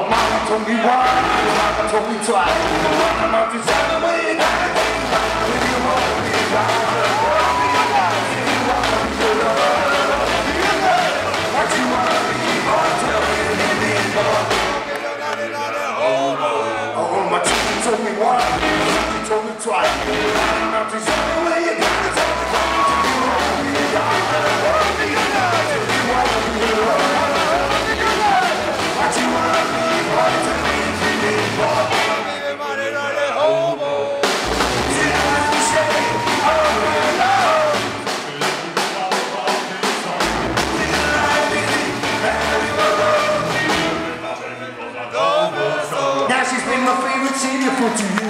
mama told me once, mama told me twice. I'm out to tell them what you gotta do. If you wanna be right, if you wanna be love, what you wanna be, boy, tell me you need more. Oh, my teacher told me once, she told me twice. I'm out to tell them what you gotta do. If you wanna be right, if you wanna be love, what you wanna be, boy, tell me you need more. Now she's been my favorite senior for 2 years.